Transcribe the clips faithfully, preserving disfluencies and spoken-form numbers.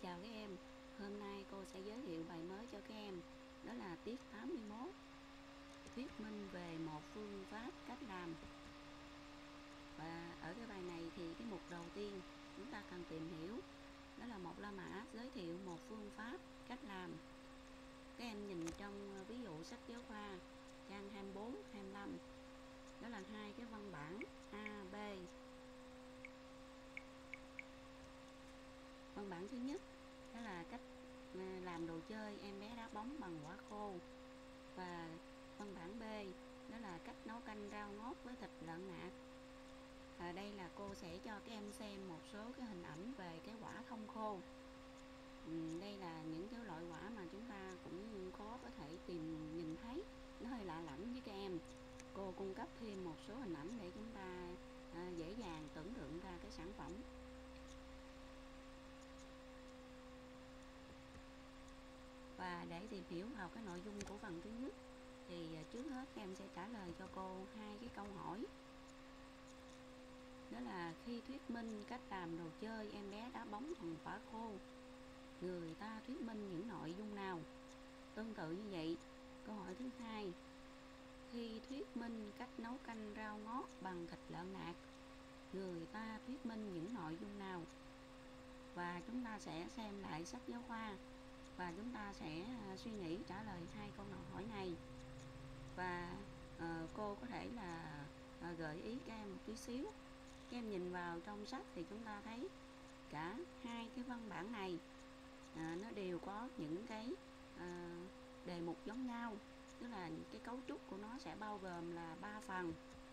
Chào các em, hôm nay cô sẽ giới thiệu bài mới cho các em, đó là tiết tám mươi mốt, thuyết minh về một phương pháp cách làm. Và ở cái bài này thì cái mục đầu tiên chúng ta cần tìm hiểu, đó là một la mã giới thiệu một phương pháp cách làm. Các em nhìn trong ví dụ sách giáo khoa trang hai mươi bốn, hai mươi lăm, đó là hai cái văn bản A, B. Văn bản thứ nhất đó là cách làm đồ chơi em bé đá bóng bằng quả khô, và văn bản B đó là cách nấu canh rau ngót với thịt lợn nạc. À, đây là cô sẽ cho các em xem một số cái hình ảnh về cái quả thông khô. Ừ, đây là những cái loại quả mà chúng ta cũng khó có thể tìm nhìn thấy, nó hơi lạ lẫm với các em. Cô cung cấp thêm một số hình ảnh để chúng ta à, dễ dàng tưởng tượng ra cái sản phẩm. Và để tìm hiểu vào cái nội dung của phần thứ nhất thì trước hết các em sẽ trả lời cho cô hai cái câu hỏi. Đó là khi thuyết minh cách làm đồ chơi em bé đá bóng bằng quả khô, người ta thuyết minh những nội dung nào? Tương tự như vậy, câu hỏi thứ hai, khi thuyết minh cách nấu canh rau ngót bằng thịt lợn nạc, người ta thuyết minh những nội dung nào? Và chúng ta sẽ xem lại sách giáo khoa và chúng ta sẽ suy nghĩ trả lời hai câu hỏi này. Và uh, cô có thể là uh, gợi ý các em một tí xíu. Các em nhìn vào trong sách thì chúng ta thấy cả hai cái văn bản này à, nó đều có những cái à, đề mục giống nhau, tức là cái cấu trúc của nó sẽ bao gồm là ba phần.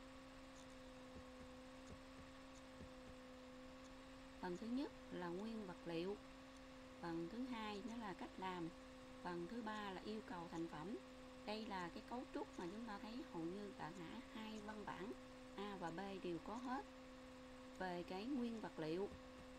Phần thứ nhất là nguyên vật liệu, phần thứ hai đó là cách làm, phần thứ ba là yêu cầu thành phẩm. Đây là cái cấu trúc mà chúng ta thấy hầu như cả hai văn bản A và B đều có hết. Về cái nguyên vật liệu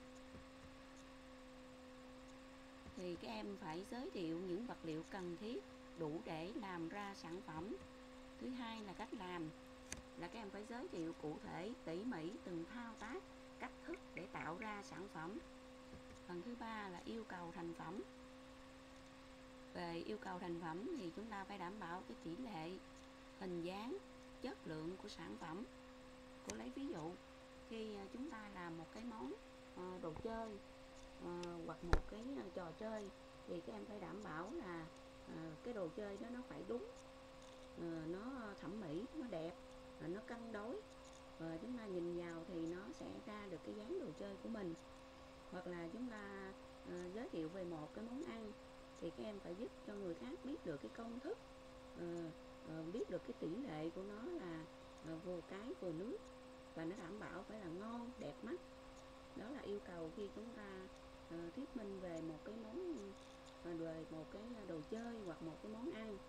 thì các em phải giới thiệu những vật liệu cần thiết đủ để làm ra sản phẩm. Thứ hai là cách làm, là các em phải giới thiệu cụ thể tỉ mỉ từng thao tác, cách thức để tạo ra sản phẩm. Phần thứ ba là yêu cầu thành phẩm. Về yêu cầu thành phẩm thì chúng ta phải đảm bảo cái tỷ lệ, hình dáng, chất lượng của sản phẩm. Cô lấy ví dụ, khi chúng ta làm một cái món đồ chơi uh, hoặc một cái trò chơi thì các em phải đảm bảo là uh, cái đồ chơi đó nó phải đúng, uh, nó thẩm mỹ, nó đẹp, uh, nó cân đối, và chúng ta nhìn vào thì nó sẽ ra được cái dáng đồ chơi của mình. Hoặc là chúng ta uh, giới thiệu về một cái món ăn thì các em phải giúp cho người khác biết được cái công thức, uh, uh, biết được cái tỷ lệ của nó là uh, vừa cái vừa nước, và nó đảm bảo phải là ngon, đẹp mắt. Đó là yêu cầu khi chúng ta uh, thuyết minh về một cái món, uh, về một cái đồ chơi hoặc một cái món ăn.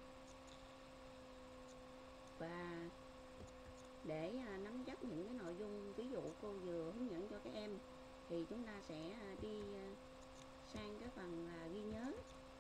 Và để uh, nắm chắc những cái nội dung ví dụ cô vừa hướng dẫn cho các em thì chúng ta sẽ uh, đi uh, sang cái phần uh, ghi nhớ.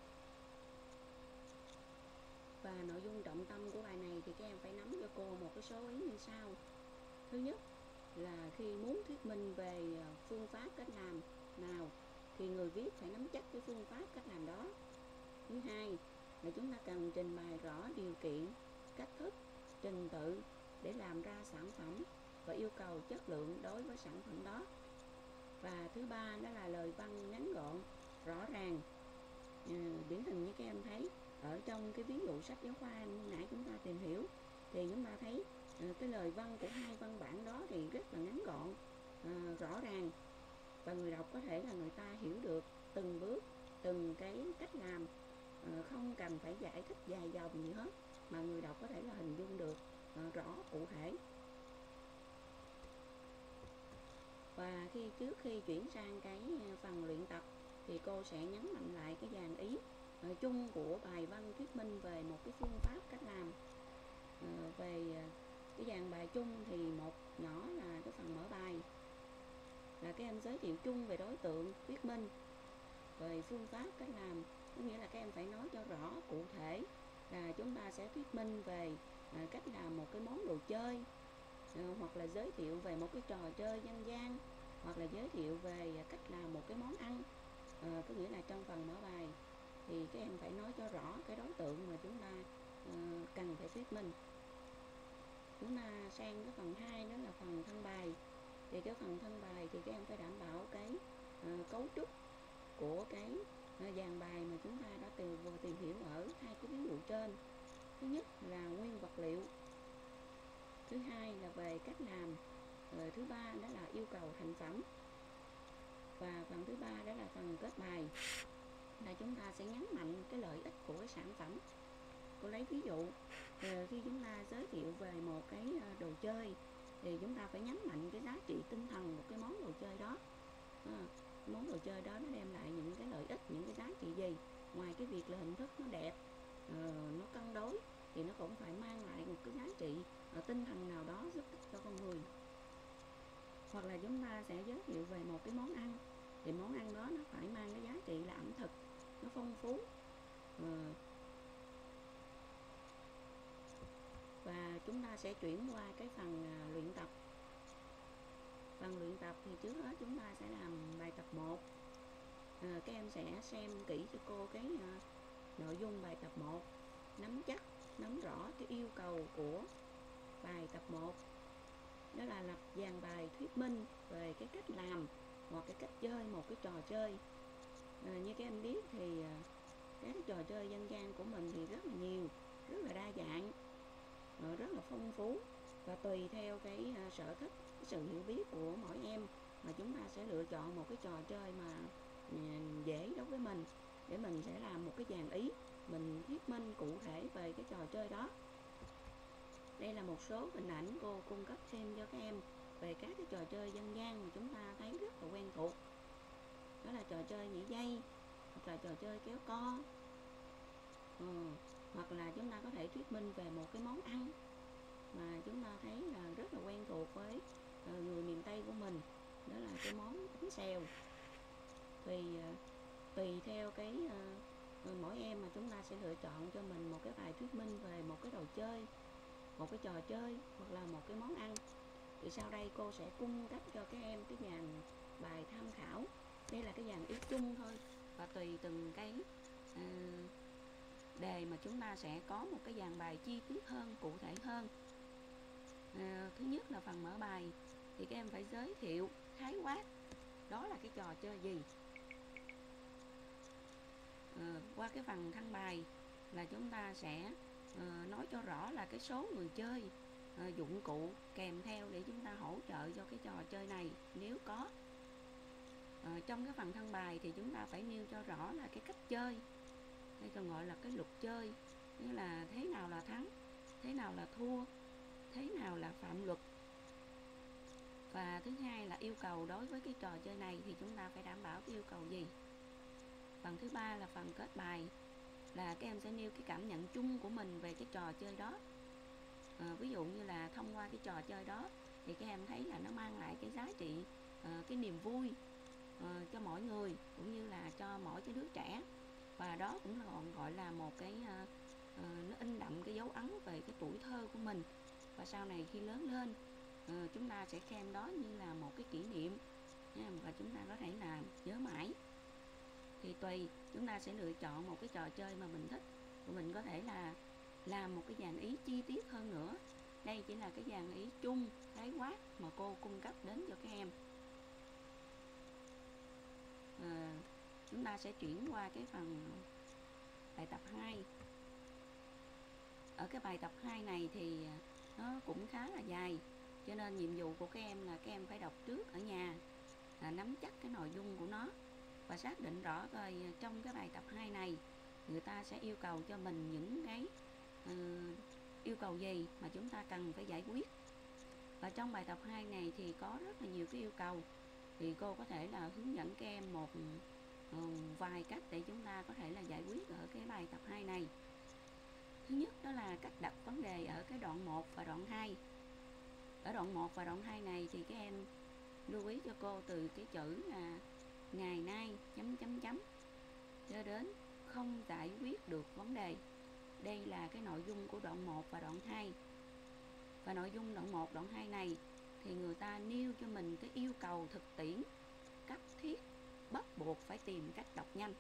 Và nội dung trọng tâm của bài này thì các em phải nắm cho cô một cái số ý như sau. Thứ nhất là khi muốn thuyết minh về phương pháp cách làm nào thì người viết phải nắm chắc cái phương pháp cách làm đó. Thứ hai là chúng ta cần trình bày rõ điều kiện, cách thức, trình tự để làm ra sản phẩm và yêu cầu chất lượng đối với sản phẩm đó. Và thứ ba đó là lời văn ngắn gọn, rõ ràng. À, điển hình như các em thấy ở trong cái ví dụ sách giáo khoa như nãy chúng ta tìm hiểu thì chúng ta thấy à, cái lời văn của hai văn bản đó thì rất là ngắn gọn, à, rõ ràng, và người đọc có thể là người ta hiểu được từng bước, từng cái cách làm, à, không cần phải giải thích dài dòng gì hết, mà người đọc có thể là hình dung được à, rõ cụ thể. Và khi trước khi chuyển sang cái phần luyện tập thì cô sẽ nhấn mạnh lại cái dàn ý uh, chung của bài văn thuyết minh về một cái phương pháp cách làm. Uh, về uh, cái dàn bài chung thì một nhỏ là cái phần mở bài, là các em giới thiệu chung về đối tượng thuyết minh, về phương pháp cách làm, có nghĩa là các em phải nói cho rõ cụ thể là chúng ta sẽ thuyết minh về uh, cách làm một cái món đồ chơi, uh, hoặc là giới thiệu về một cái trò chơi dân gian, hoặc là giới thiệu về cách làm một cái món ăn. À, có nghĩa là trong phần mở bài thì các em phải nói cho rõ cái đối tượng mà chúng ta uh, cần phải thuyết minh. Chúng ta sang cái phần hai, đó là phần thân bài. Thì cái phần thân bài thì các em phải đảm bảo cái uh, cấu trúc của cái uh, dàn bài mà chúng ta đã từ vừa tìm hiểu ở hai cái ví dụ trên. Thứ nhất là nguyên vật liệu, thứ hai là về cách làm, rồi thứ ba đó là yêu cầu thành phẩm, và phần thứ ba đó là phần kết bài, là chúng ta sẽ nhấn mạnh cái lợi ích của cái sản phẩm. Cô lấy ví dụ, khi chúng ta giới thiệu về một cái đồ chơi thì chúng ta phải nhấn mạnh cái giá trị tinh thần của cái món đồ chơi đó. À, món đồ chơi đó nó đem lại những cái lợi ích, những cái giá trị gì, ngoài cái việc là hình thức nó đẹp, uh, nó cân đối, thì nó cũng phải mang lại một cái giá trị uh, tinh thần nào đó giúp ích cho con người. Hoặc là chúng ta sẽ giới thiệu về một cái món ăn, thì món ăn đó nó phải mang cái giá trị là ẩm thực, nó phong phú. uh, Và chúng ta sẽ chuyển qua cái phần uh, luyện tập. Phần luyện tập thì trước hết chúng ta sẽ làm bài tập một. À, các em sẽ xem kỹ cho cô cái uh, nội dung bài tập một, nắm chắc, nắm rõ cái yêu cầu của bài tập một. Đó là lập dàn bài thuyết minh về cái cách làm hoặc cái cách chơi một cái trò chơi. À, như các em biết thì uh, các trò chơi dân gian của mình thì rất là nhiều, rất là đa dạng, uh, rất là phong phú, và tùy theo cái uh, sở thích, cái sự hiểu biết của mỗi em mà chúng ta sẽ lựa chọn một cái trò chơi mà uh, dễ đối với mình, để mình sẽ làm một cái dàn ý, mình thuyết minh cụ thể về cái trò chơi đó. Đây là một số hình ảnh cô cung cấp thêm cho các em về các cái trò chơi dân gian mà chúng ta thấy rất là quen thuộc. Đó là trò chơi nhảy dây, hoặc là trò chơi kéo co, ừ, hoặc là chúng ta có thể thuyết minh về một cái món ăn mà chúng ta thấy là rất là quen thuộc với uh, người miền Tây của mình, đó là cái món bánh xèo. Thì uh, tùy theo cái uh, mỗi em mà chúng ta sẽ lựa chọn cho mình một cái bài thuyết minh về một cái đồ chơi, một cái trò chơi, hoặc là một cái món ăn. Thì sau đây cô sẽ cung cấp cho các em cái dàn bài tham khảo. Đây là cái dàn ý chung thôi, và tùy từng cái uh, đề mà chúng ta sẽ có một cái dàn bài chi tiết hơn, cụ thể hơn. À, thứ nhất là phần mở bài thì các em phải giới thiệu khái quát đó là cái trò chơi gì. À, qua cái phần thân bài là chúng ta sẽ à, nói cho rõ là cái số người chơi, à, dụng cụ kèm theo để chúng ta hỗ trợ cho cái trò chơi này nếu có. À, trong cái phần thân bài thì chúng ta phải nêu cho rõ là cái cách chơi, đây còn gọi là cái luật chơi, nghĩa là thế nào là thắng, thế nào là thua, thế nào là phạm luật. Và thứ hai là yêu cầu đối với cái trò chơi này thì chúng ta phải đảm bảo cái yêu cầu gì. Phần thứ ba là phần kết bài, là các em sẽ nêu cái cảm nhận chung của mình về cái trò chơi đó. À, ví dụ như là thông qua cái trò chơi đó thì các em thấy là nó mang lại cái giá trị, uh, cái niềm vui uh, cho mọi người, cũng như là cho mỗi cái đứa trẻ. Và đó cũng là còn gọi là một cái uh, uh, nó in đậm cái dấu ấn về cái tuổi thơ của mình, và sau này khi lớn lên uh, chúng ta sẽ xem đó như là một cái kỷ niệm nha, và chúng ta có thể là nhớ mãi. Thì tùy chúng ta sẽ lựa chọn một cái trò chơi mà mình thích, và mình có thể là làm một cái dàn ý chi tiết hơn nữa. Đây chỉ là cái dàn ý chung, khái quát mà cô cung cấp đến cho các em. À, chúng ta sẽ chuyển qua cái phần bài tập hai. Ở cái bài tập hai này thì nó cũng khá là dài, cho nên nhiệm vụ của các em là các em phải đọc trước ở nhà, là nắm chắc cái nội dung của nó, và xác định rõ coi trong cái bài tập hai này người ta sẽ yêu cầu cho mình những cái uh, yêu cầu gì mà chúng ta cần phải giải quyết. Và trong bài tập hai này thì có rất là nhiều cái yêu cầu, thì cô có thể là hướng dẫn các em một uh, vài cách để chúng ta có thể là giải quyết ở cái bài tập hai này. Thứ nhất đó là cách đặt vấn đề ở cái đoạn một và đoạn hai. Ở đoạn một và đoạn hai này thì các em lưu ý cho cô từ cái chữ là ngày nay chấm chấm chấm cho đến không giải quyết được vấn đề. Đây là cái nội dung của đoạn một và đoạn hai. Và nội dung đoạn một, đoạn hai này thì người ta nêu cho mình cái yêu cầu thực tiễn, cấp thiết, bất buộc phải tìm cách đọc nhanh.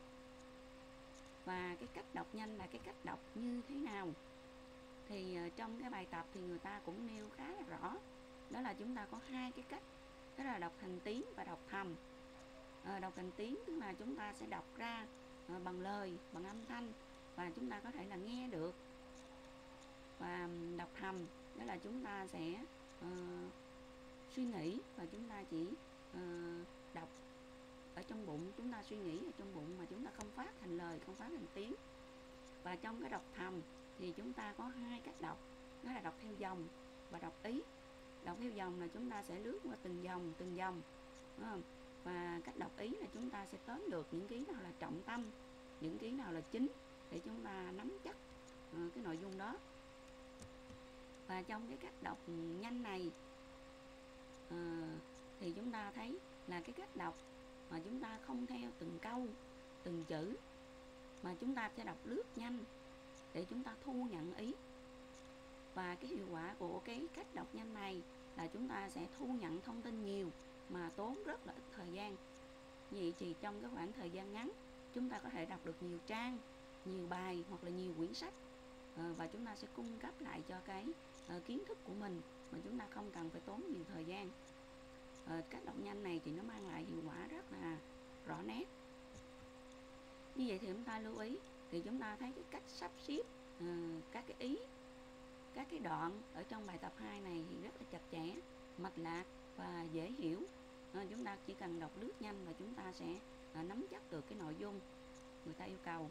Và cái cách đọc nhanh là cái cách đọc như thế nào? Thì trong cái bài tập thì người ta cũng nêu khá là rõ. Đó là chúng ta có hai cái cách, đó là đọc thành tiếng và đọc thầm. À, đọc thành tiếng tức là chúng ta sẽ đọc ra à, bằng lời, bằng âm thanh, và chúng ta có thể là nghe được. Và đọc thầm đó là chúng ta sẽ uh, suy nghĩ, và chúng ta chỉ uh, đọc ở trong bụng, chúng ta suy nghĩ ở trong bụng mà chúng ta không phát thành lời, không phát thành tiếng. Và trong cái đọc thầm thì chúng ta có hai cách đọc, đó là đọc theo dòng và đọc ý. Đọc theo dòng là chúng ta sẽ lướt qua từng dòng, từng dòng, đúng không? Và cách đọc ý là chúng ta sẽ tóm được những cái nào là trọng tâm, những cái nào là chính, để chúng ta nắm chắc uh, cái nội dung đó. Và trong cái cách đọc nhanh này uh, thì chúng ta thấy là cái cách đọc mà chúng ta không theo từng câu, từng chữ, mà chúng ta sẽ đọc lướt nhanh để chúng ta thu nhận ý. Và cái hiệu quả của cái cách đọc nhanh này là chúng ta sẽ thu nhận thông tin nhiều mà tốn rất là ít thời gian. Vậy thì trong cái khoảng thời gian ngắn, chúng ta có thể đọc được nhiều trang, nhiều bài hoặc là nhiều quyển sách, và chúng ta sẽ cung cấp lại cho cái kiến thức của mình mà chúng ta không cần phải tốn nhiều thời gian. Cách đọc nhanh này thì nó mang lại hiệu quả rất là rõ nét. Như vậy thì chúng ta lưu ý, thì chúng ta thấy cái cách sắp xếp uh, các cái ý, các cái đoạn ở trong bài tập hai này thì rất là chặt chẽ, mạch lạc và dễ hiểu. uh, Chúng ta chỉ cần đọc lướt nhanh và chúng ta sẽ uh, nắm chắc được cái nội dung người ta yêu cầu.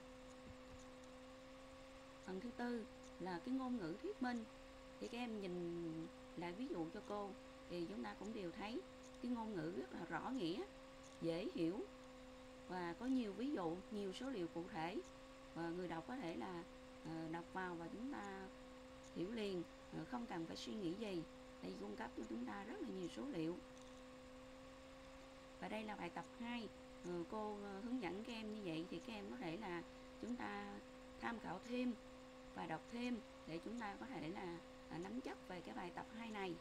Phần thứ tư là cái ngôn ngữ thuyết minh. Thì các em nhìn lại ví dụ cho cô, thì chúng ta cũng đều thấy cái ngôn ngữ rất là rõ nghĩa, dễ hiểu, và có nhiều ví dụ, nhiều số liệu cụ thể, và người đọc có thể là uh, đọc vào và chúng ta hiểu liền, uh, không cần phải suy nghĩ gì. Đây cung cấp cho chúng ta rất là nhiều số liệu. Và đây là bài tập hai, uh, cô uh, hướng dẫn các em như vậy, thì các em có thể là chúng ta tham khảo thêm và đọc thêm để chúng ta có thể là uh, nắm chắc về cái bài tập hai này.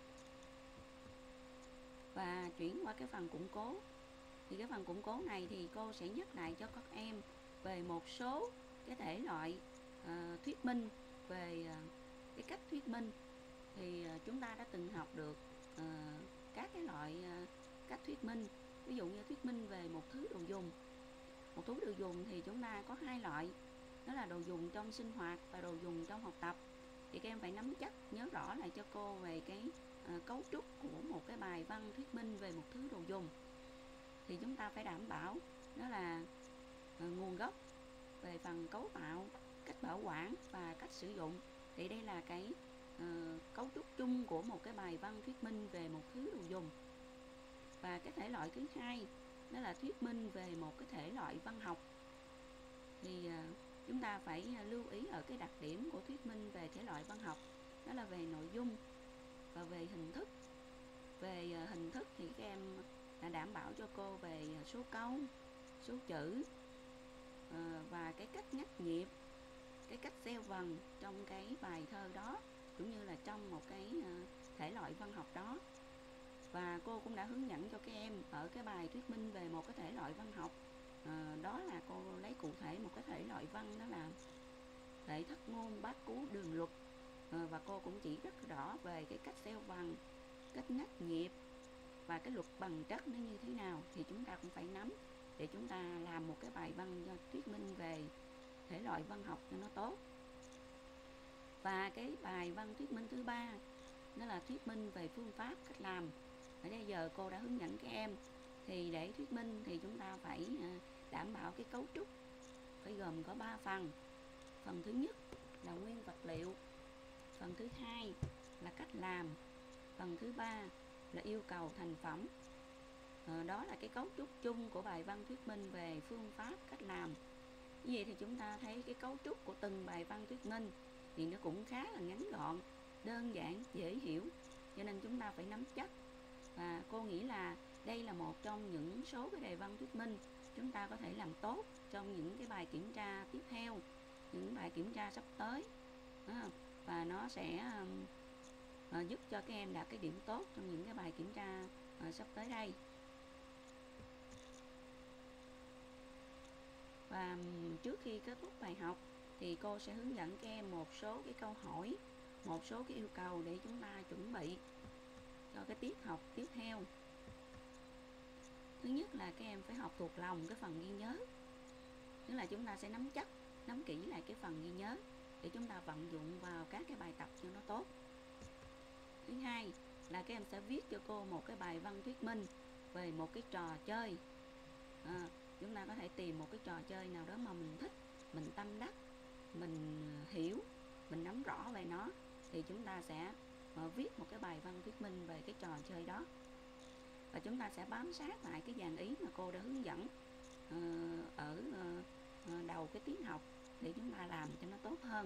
Và chuyển qua cái phần củng cố. Thì cái phần củng cố này thì cô sẽ nhắc lại cho các em về một số cái thể loại uh, thuyết minh, về uh, cái cách thuyết minh. Thì uh, chúng ta đã từng học được uh, các cái loại uh, cách thuyết minh. Ví dụ như thuyết minh về một thứ đồ dùng. Một thứ đồ dùng thì chúng ta có hai loại, đó là đồ dùng trong sinh hoạt và đồ dùng trong học tập. Thì các em phải nắm chắc, nhớ rõ lại cho cô về cái uh, cấu trúc của một cái bài văn thuyết minh về một thứ đồ dùng. Thì chúng ta phải đảm bảo đó là uh, nguồn gốc, về phần cấu tạo, cách bảo quản và cách sử dụng. Thì đây là cái uh, cấu trúc chung của một cái bài văn thuyết minh về một thứ đồ dùng. Và cái thể loại thứ hai đó là thuyết minh về một cái thể loại văn học. Thì uh, chúng ta phải uh, lưu ý ở cái đặc điểm của thuyết minh về thể loại văn học, đó là về nội dung và về hình thức. Về uh, hình thức thì các em đã đảm bảo cho cô về số câu, số chữ, uh, và cái cách nhắc nhịp, cái cách gieo vần trong cái bài thơ đó, cũng như là trong một cái uh, thể loại văn học đó. Và cô cũng đã hướng dẫn cho các em ở cái bài thuyết minh về một cái thể loại văn học, uh, đó là cô lấy cụ thể một cái thể loại văn, đó là thể thất ngôn bát cú đường luật. uh, Và cô cũng chỉ rất rõ về cái cách gieo vần, cách nhắc nhịp và cái luật bằng chất nó như thế nào. Thì chúng ta cũng phải nắm để chúng ta làm một cái bài văn thuyết minh về thể loại văn học cho nó tốt. Và cái bài văn thuyết minh thứ ba đó là thuyết minh về phương pháp, cách làm. Ở đây giờ cô đã hướng dẫn các em, thì để thuyết minh thì chúng ta phải đảm bảo cái cấu trúc phải gồm có ba phần. Phần thứ nhất là nguyên vật liệu, phần thứ hai là cách làm, phần thứ ba là yêu cầu thành phẩm. à, Đó là cái cấu trúc chung của bài văn thuyết minh về phương pháp, cách làm. Như vậy thì chúng ta thấy cái cấu trúc của từng bài văn thuyết minh thì nó cũng khá là ngắn gọn, đơn giản, dễ hiểu, cho nên chúng ta phải nắm chắc. Và cô nghĩ là đây là một trong những số cái đề văn thuyết minh chúng ta có thể làm tốt trong những cái bài kiểm tra tiếp theo, những bài kiểm tra sắp tới. à, Và nó sẽ um, uh, giúp cho các em đạt cái điểm tốt trong những cái bài kiểm tra uh, sắp tới đây. Và trước khi kết thúc bài học thì cô sẽ hướng dẫn các em một số cái câu hỏi, một số cái yêu cầu để chúng ta chuẩn bị cho cái tiết học tiếp theo. Thứ nhất là các em phải học thuộc lòng cái phần ghi nhớ, tức là chúng ta sẽ nắm chắc, nắm kỹ lại cái phần ghi nhớ để chúng ta vận dụng vào các cái bài tập cho nó tốt. Thứ hai là các em sẽ viết cho cô một cái bài văn thuyết minh về một cái trò chơi. À, chúng ta có thể tìm một cái trò chơi nào đó mà mình thích, mình tâm đắc, mình hiểu, mình nắm rõ về nó, thì chúng ta sẽ uh, viết một cái bài văn thuyết minh về cái trò chơi đó. Và chúng ta sẽ bám sát lại cái dàn ý mà cô đã hướng dẫn uh, ở uh, đầu cái tiết học để chúng ta làm cho nó tốt hơn.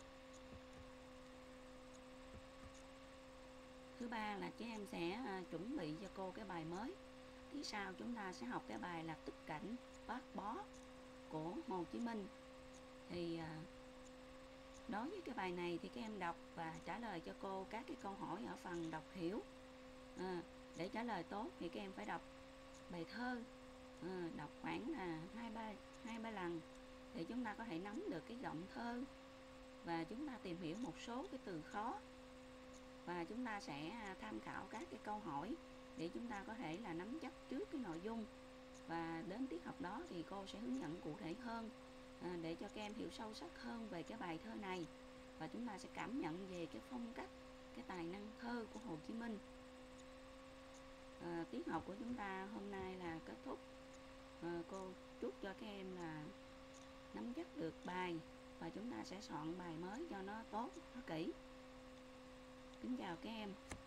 Thứ ba là các em sẽ uh, chuẩn bị cho cô cái bài mới. Thứ sau chúng ta sẽ học cái bài là Tức Cảnh Bác Bó của Hồ Chí Minh. Thì uh, đối với cái bài này thì các em đọc và trả lời cho cô các cái câu hỏi ở phần đọc hiểu. À, để trả lời tốt thì các em phải đọc bài thơ, à, đọc khoảng là hai ba hai ba lần để chúng ta có thể nắm được cái giọng thơ, và chúng ta tìm hiểu một số cái từ khó, và chúng ta sẽ tham khảo các cái câu hỏi để chúng ta có thể là nắm chắc trước cái nội dung. Và đến tiết học đó thì cô sẽ hướng dẫn cụ thể hơn, à, để cho các em hiểu sâu sắc hơn về cái bài thơ này, và chúng ta sẽ cảm nhận về cái phong cách, cái tài năng thơ của Hồ Chí Minh. À, tiết học của chúng ta hôm nay là kết thúc. À, cô chúc cho các em là nắm chắc được bài và chúng ta sẽ soạn bài mới cho nó tốt, nó kỹ. Kính chào các em.